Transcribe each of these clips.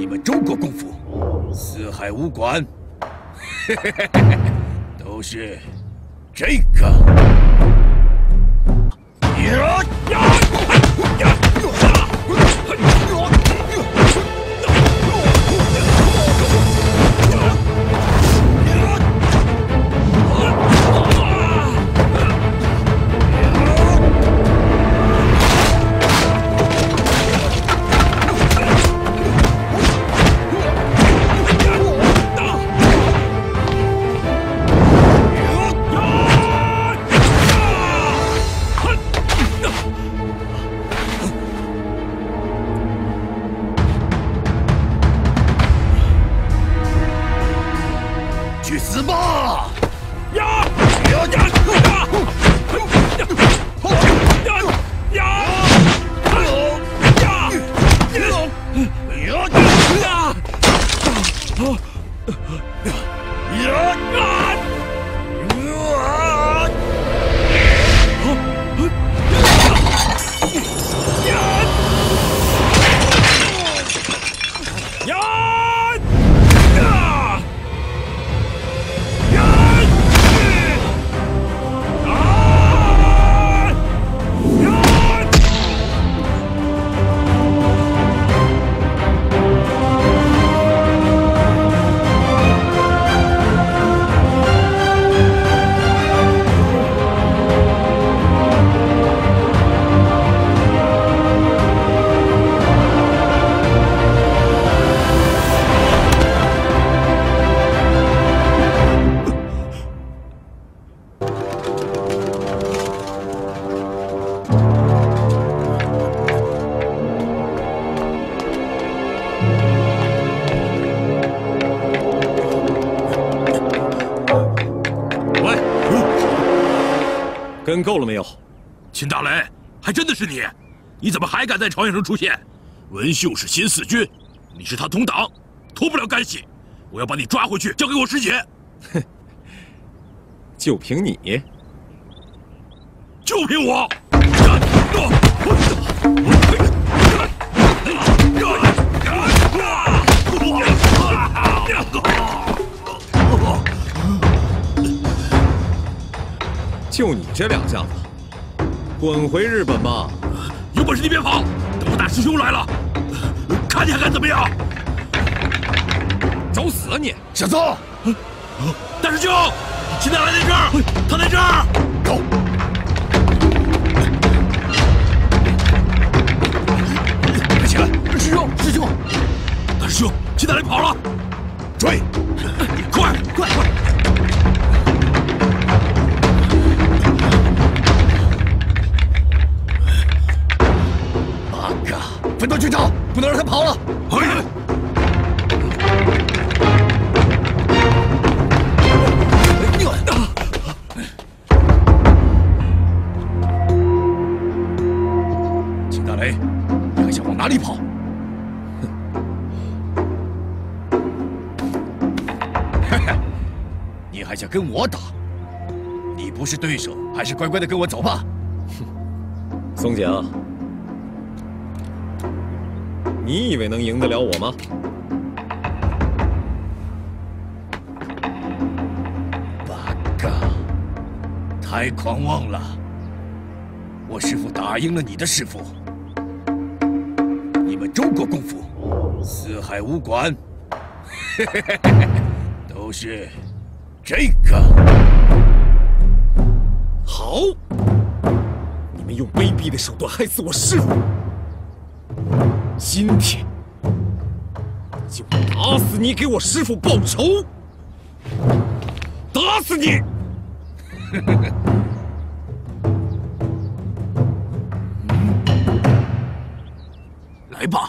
你们中国功夫，四海武馆，都是这个。去死吧！ 跟够了没有？ 秦大雷，还真的是你？你怎么还敢在朝阳城出现？文秀是新四军，你是他同党，脱不了干系。我要把你抓回去，交给我师姐。 哼，就凭你？ 就凭我！ 就你这两下子，滚回日本吧！ 有本事你别跑，等我大师兄来了，看你还敢怎么样！ 找死啊你！ 小子， 大师兄，秦大来在这儿，他在这儿。 走！快起来！师兄，师兄！ 大师兄，秦大来跑了， 追！ 快！ 分头去找，不能让他跑了！秦大雷，你还想往哪里跑？你还想跟我打？你不是对手，还是乖乖的跟我走吧。 松井。你以为能赢得了我吗？ 八嘎！太狂妄了！我师父打赢了你的师父。你们中国功夫，四海武馆，都是这个。 好，你们用卑鄙的手段害死我师父。今天就打死你，给我师父报仇！打死你！ 来吧！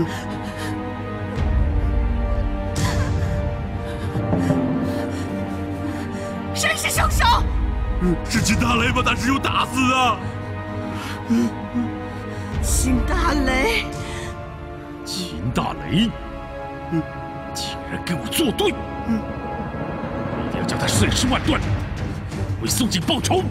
谁是凶手？ 是秦大雷把大师兄打死的。 秦大雷， 秦大雷，竟然跟我作对！我一定要将他碎尸万段，为宋景报仇！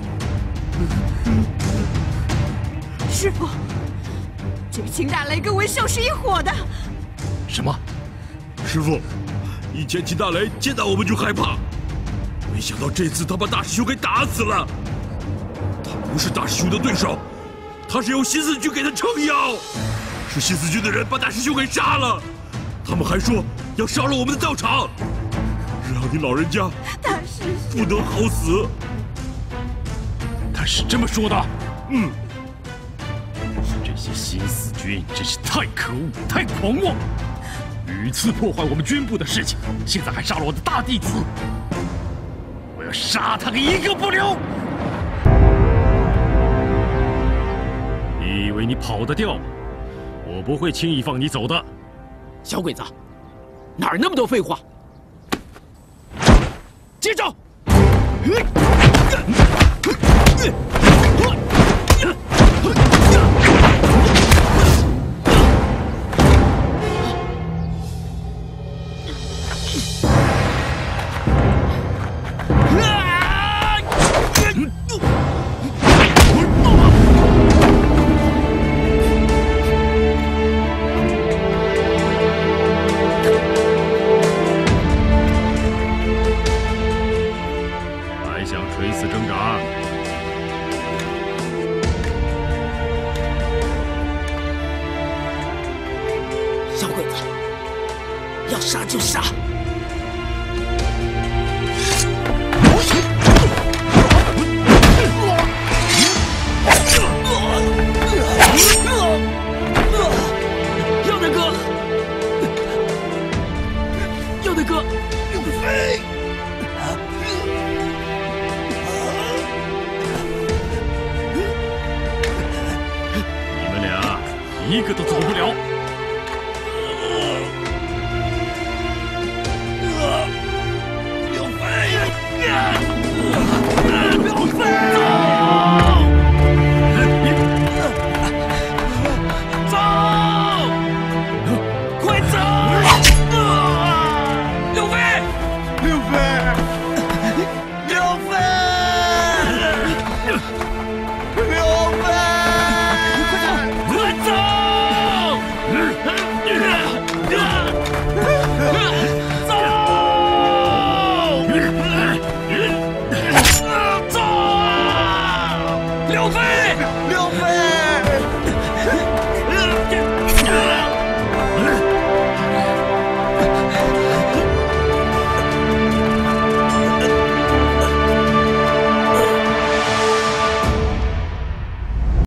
师傅，这个秦大雷跟文秀是一伙的。 什么？ 师傅，以前秦大雷见到我们就害怕，没想到这次他把大师兄给打死了。他不是大师兄的对手，他是由新四军给他撑腰，是新四军的人把大师兄给杀了。他们还说要烧了我们的道场，让你老人家大师兄不得好死。 他是这么说的。 嗯。 这些新四军真是太可恶、太狂妄，屡次破坏我们军部的事情，现在还杀了我的大弟子，我要杀他个一个不留！你以为你跑得掉？我不会轻易放你走的。 小鬼子，哪儿那么多废话？接招！ 还想垂死挣扎？ 小鬼子，要杀就杀！耀德哥，耀德哥，刘飞！ 你们俩一个都走不了。 刘飞， 刘飞，走， 快走！ 刘飞，刘飞，刘飞，刘飞， 快走！ 刘飞，刘飞。